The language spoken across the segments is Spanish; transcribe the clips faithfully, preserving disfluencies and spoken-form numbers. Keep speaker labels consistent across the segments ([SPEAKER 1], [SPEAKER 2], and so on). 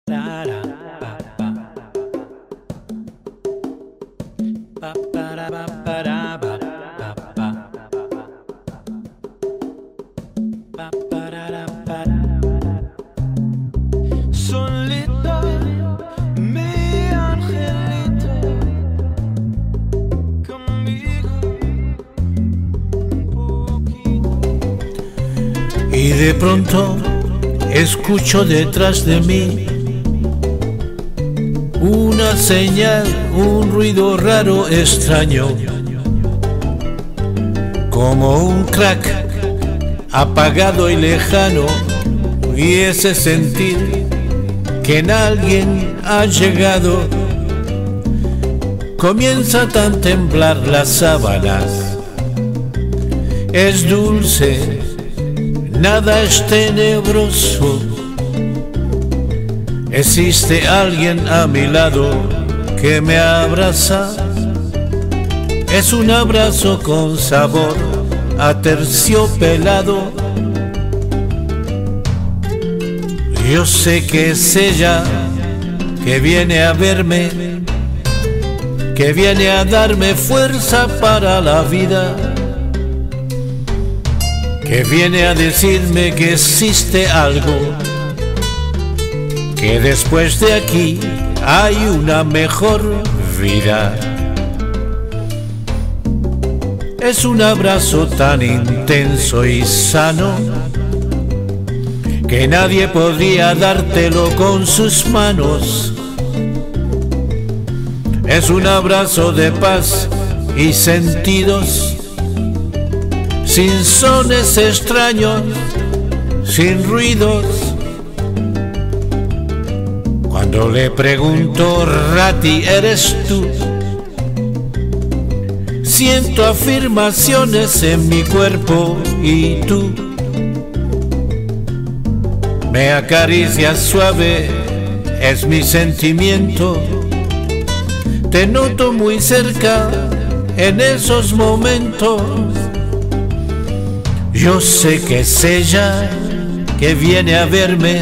[SPEAKER 1] Solita, mi angelito, conmigo un poquito.
[SPEAKER 2] Y de pronto escucho detrás de mí una señal, un ruido raro, extraño, como un crack apagado y lejano, y ese sentir que en alguien ha llegado. Comienzan a temblar las sábanas, es dulce, nada es tenebroso. Existe alguien a mi lado que me abraza. Es un abrazo con sabor a terciopelado. Yo sé que es ella que viene a verme, que viene a darme fuerza para la vida, que viene a decirme que existe algo, que después de aquí hay una mejor vida. Es un abrazo tan intenso y sano que nadie podría dártelo con sus manos. Es un abrazo de paz y sentidos, sin sones extraños, sin ruidos. Cuando le pregunto, Rati, ¿eres tú?, siento afirmaciones en mi cuerpo y tú me acaricias suave, es mi sentimiento. Te noto muy cerca en esos momentos. Yo sé que es ella que viene a verme,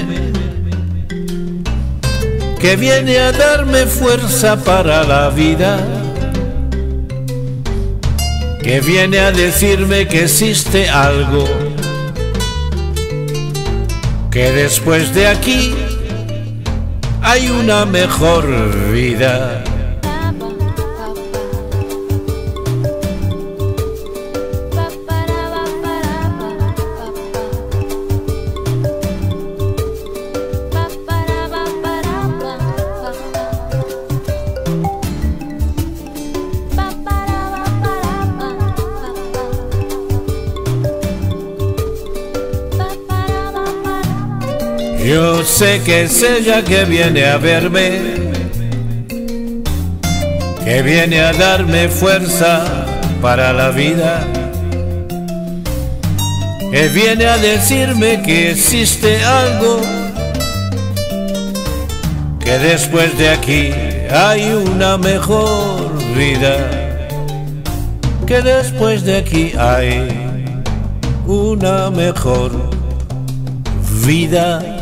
[SPEAKER 2] que viene a darme fuerza para la vida, que viene a decirme que existe algo, que después de aquí hay una mejor vida. Yo sé que es ella que viene a verme, que viene a darme fuerza para la vida, que viene a decirme que existe algo, que después de aquí hay una mejor vida, que después de aquí hay una mejor vida.